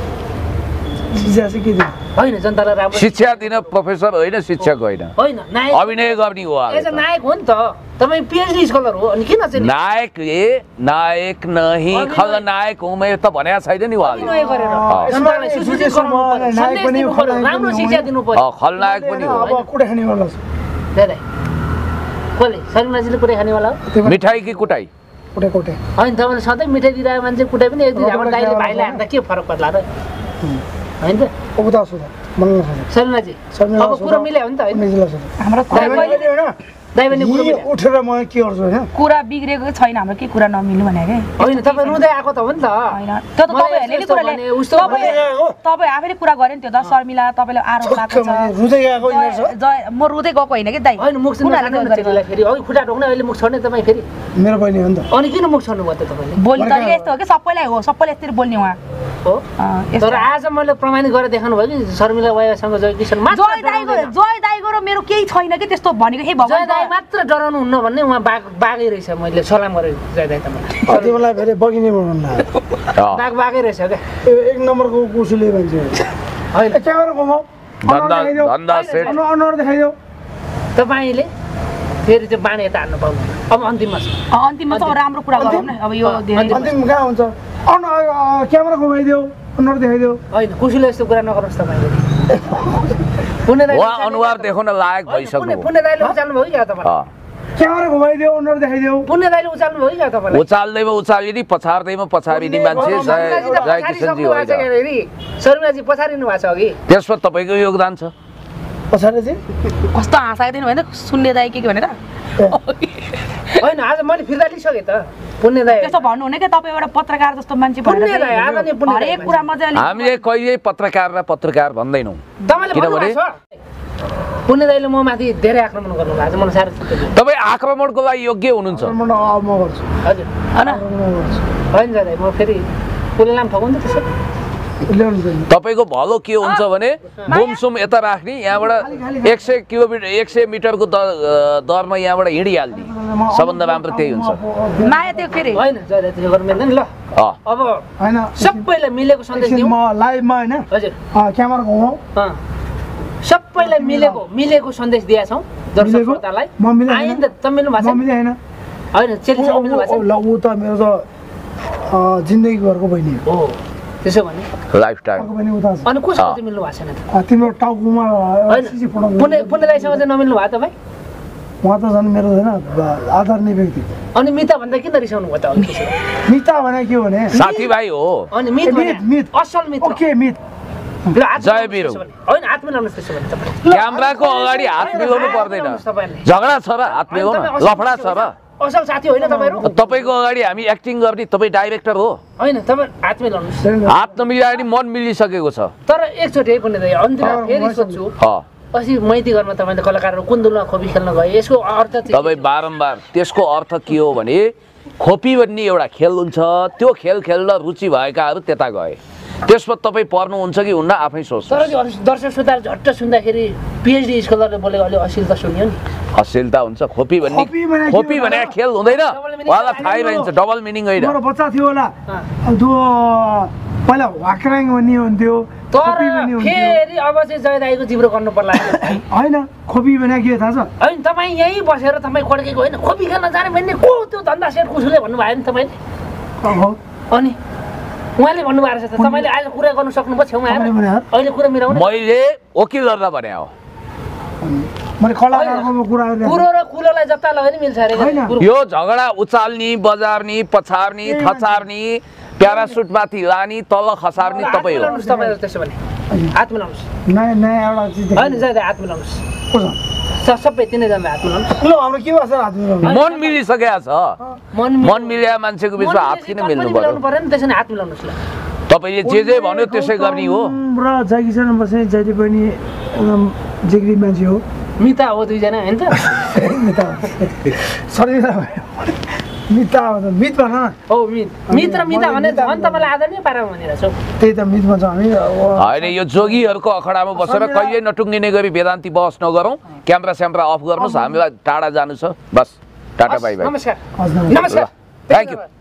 शिक्षा चाहिँ के दिनु होइन जनतालाई राम्रो शिक्षा दिन प्रोफेसर होइन शिक्षक होइन होइन नायक अभिनय गर्ने हो एज अ नायक हो नि त तपाईँ पिएचडी स्कलर हो अनि किन चाहिँ नायक ए नायक नहीं खलनायक हूँ मैं त भनेको छैन नि उहाँले अभिनय गरेर अँ। जनतालाई सुसूचित गराउनु पर्यो, नायक सन्देश पनि दिनु पर्यो, खलनायक राम्रो पनि शिक्षा दिनु पर्यो अँ, खलनायक पनि हो अब कुठे खानेवाला छ दाइ दाइ कसले शर्माजीले कुरै खानेवाला हो मिठाई कि कुटाई कुठे कुठे होइन तपाईँले सधैँ मिठाई दिइरहेको मान्छे कुटै पनि एक दिन हाम्रो दाइले भाइले हान्दा के फरक पर्ला र होइन त उता सुधा मलाई नसुधा शर्माजी अब कुरो मिल्यो हो नि त होइन मेजिला सुधा हाम्रो दाइ बहिनी- दाइ बहिनी कुरो मिल्यो उठेर म के गर्छु होइन कुरा बिग्रेको छैन हाम्रो के कुरा नमिल्नु भनेको होइन तपाईँ रुँदै आएको त हो नि त होइन त्यो त मलाई तपाईँहरूले नि यस्तो कुराले भने, उस्तो तपाईँ भने। तपाईँ आफैले कुरा गरे नि त्यो त शर्मिला तपाईँले आरोप लगाएको छ रुँदै गएको यिनीहरू छ जय- जय म रुँदै गएको होइन कि दाइ होइन मुख छोड्नु उनीहरूले जान्दैन त्यो गरेको। चेलीलाई फेरि अघि खुट्टा ढोक्ने अहिले मुख छोड्ने तपाईँ फेरि मेरो बहिनी हो नि त अनि किन मुख छोड्नु भयो त तपाईँले बोल्ने तरिका यस्तो हो कि सबैलाई हो सबैले यसरी बोल्ने उहाँ हो अँ, यस्तो। तर आज मैले प्रमाणित गरेर देखाउनु भयो कि शर्मिला वायासँग जय किशन मात्र जय दाइको डराउँदैन। जय दाइको र मेरो केही छैन कि त्यस्तो भनेको हे जय भगवान् दाई मात्र डराउनु हुन्न भन्ने उहाँ बाघ बाघै रहेछ मैले सलाम गरेँ जय दाई तपाईँलाई अति बेला फेरि बगिने भन्नु अँ, बाघ बाघै रहेछ क्या एक नम्बरको कुसुले मान्छे होइन क्यामेरा घुमाऊ धन्दा धन्दा सेट अनुहार देखाइदेऊ तपाईँले फेरि त्यो बाँड यता हान्नु पाउनु अब अन्तिममा छ अँ, अन्तिममा चाहिँ अब राम्रो कुरा गरौँ न अब यो धेरै अन्तिम कहाँ हुन्छ अनु क्यामेरा घुमाइदेऊ अनुहार देखाइदेऊ होइन कुसुले यस्तो कुरा नगर्नुहोस् तपाईँले पुण्य दाइले उहाँ अनुहार देखाउन लायक होइन, भइसक्नु पुण्य- पुण्य दाइले उचाल्नु भयो क्या तपाईँलाई अँ, क्यामेरा घुमाइदेऊ अनुहार देखाइदेऊ पुण्य दाइले उचाल्नु भयो क्या तपाईँलाई उचाल्दैमा उचालिने पछार्दैमा पछारिने मान्छे जय शर्मिलाजी त जय पछाडिसक्नु किसनजी भएको छ होइन फेरि शर्मिलाजी पछारिनु भएको छ अघि त्यसमा तपाईँको योगदान छ पछाडि चाहिँ कस्तो हाँसाएको थिएन भने सुन्ने दाइ के के भनेर होइन आज मैले फिर्ता लिइसकेँ त पुण्य दाइ त्यस्तो भन्नु हुने क्या तपाईँ एउटा पत्रकार जस्तो मान्छे पुण्य भनेर दाइ, आज नि पुण्य दाइ हरेक कुरा मजाले हामीले कहिले पत्रकार र पत्रकार भन्दैनौँ तपाईँले किनभने भन्नुभएको छ पुण्य दाइले म माथि धेरै आक्रमण गर्नुभएको छ मलाई साह्रो चित्त दुख्यो। तपाईँ आक्रमणको लागि योग्य हुनुहुन्छ म न- अब म गर्छु हजुर होइन म गर्छु होइन दाइ म फेरि उसले नाम ठगाउनु त त्यसो ल्याउनु पर्ने तपाईँको भलो के हुन्छ भने बुमसुम यता राख्ने यहाँबाट एक सय किलोमिटर एक सय मिटरको द- दरमा यहाँबाट हिँडिहाल्ने सबभन्दा राम्रो त्यही हुन्छ माया त्यो फेरि होइन जय दाइ त्यसो गर्नु मिल्दैन ल अँ, अब होइन सबैलाई मिलेको सन्देश एकछिन दिउँ म लाइभमा होइन हजुर अँ, क्यामेरा घुमाऊ अँ। सबैलाई मिलेको मिलेको सन्देश दिएका छौँ दर्शक मिलेको? श्रोतालाई म मिलेको होइन। आइन्दा त मिल्नु भएको म छ मिले होइन होइन चेलीसँग मिल्नु भएको ऊ- ल ऊ त मेरो त अँ, जिन्दगी घरको बहिनी हो छ हो त्यसो भने लाइफ टाइम अर्को बहिनी उता छ अनि कोसँग चाहिँ मिल्नु भएको छैन त अँ, तिम्रो टाउकोमा होइन सिसी फोटो पुण्य पुण्य दाइसँग चाहिँ नमिल्नु भयो तपाईँ उहाँ त झन् मेरो होइन ब- आदरणीय व्यक्ति अनि मिता भन्दा किन रिसाउनु भयो त अघि त्यसो? मिता भने के भने साथीभाइ हो अनि मित ए, भने मित, मित। असल मित्र ओके मित ल, हात जय मिलाउनुहोस् वीरू। त्यसो भने। होइन हात मिलाउनुहोस् त्यसो भने तपाईँ क्यामेराको अगाडि हात मिलाउनु पर्दैन तपाईँले झगडा छ र हात मिलाउन लफडा छ र असल साथी होइन तपाईँहरू तपाईँको अगाडि हामी एक्टिङ गर्ने तपाईँ डाइरेक्टर हो होइन तपाईँ हात मिलाउनुहोस् हात नमिलाएर मन मिलिसकेको छ तर एकचोटि है पुण्य दाइ अन्तिममा फेरि सोध्छु अँ, अस्ति मैती घरमा तपाईँले कलाकारहरू कुन दुलमा खोपी खेल्न गए यसको अर्थ चाहिँ तपाईँ बारम्बार त्यसको अर्थ के हो भने खोपी भन्ने एउटा खेल हुन्छ त्यो खेल खेल्न रुचि भएकाहरू त्यता गए त्यसमा तपाईँ पर्नुहुन्छ कि हुन्न आफै सोच्नु तर त्यो दर्शक श्रोताले झट्ट सुन्दाखेरि पिएचडी स्कलरले बोलेको अलि अश्लील त सुन्यो नि अश्लीलता हुन्छ खोपी भन्ने खोपी भने के खोपी भने हो? खेल हुँदैन डबल मिनिङ उहाँलाई थाहै रहन्छ डबल मिनिङ होइन मेरो बच्चा थियो होला अँ। अब त्यो पहिला वाक्राङ भन्ने हुन्थ्यो तर खोपी भन्ने हुन्थ्यो फेरि अब चाहिँ जय दाइको जिब्रो गर्नु पर्ला होइन खोपी भने के थाहा छ होइन तपाईँ यहीँ बसेर तपाईँ कड्केको होइन खोपी खेल्न जाने भन्ने को त्यो धन्दा सेट कुसुले भन्नुभयो नि तपाईँले अहो, अनि उहाँले भन्नुभएको छ तपाईँले आज कुरा गर्नु सक्नुभयो छेउमा आएर अहिले कुरा मिलाउनु मैले वकिलहरूलाई भने हो मैले कलाकारको कुराहरू कुरो र कुलोलाई जता लगे नि मिल्छ अरे यो झगडा उचाल्ने बजार्ने पछार्ने थचार्ने प्यारासुटमाथि लाने तल खसार्ने तपाईँ हो तपाईँ त्यसो भने हात मिलाउनुहोस् नयाँ नयाँ एउटा चिज होइन जाँदा हात मिलाउनुहोस् सबै तिनैजनाले हात मिलाउनुहोस् ल हाम्रो के भन्छ हात मिलाउनु मन मिलिसकेको छ मन मन मिल्या मान्छेको बिचमा हात किन मिल्नु मिलाउनु पर्यो पर्यो नि त्यसैले हात मिलाउनुहोस् ल तपाईँले जे जे भन्यो त्यसै गर्ने हो र जागिसन बस्ने जहिले पनि एकदम जिग्री मान्छे हो मिता हो दुईजना होइन त मिता शर्मिला भयो मिता हो त मित भन न हो मित मित र मिता भने झन् तपाईँलाई आदरणीय पारामा भनिरहेको छु त्यही त मित भन्छ हामी होइन यो जोगीहरूको अखडामा बसेर कहिले नटुङ्गिने गरी वेदान्ती बहस नगरौँ क्यामेरा स्यामरा अफ गर्नुहोस् हामीलाई टाढा जानु छ बस टाटा बाई बाई नमस्कार हजुर नमस्कार थ्याङ्क यू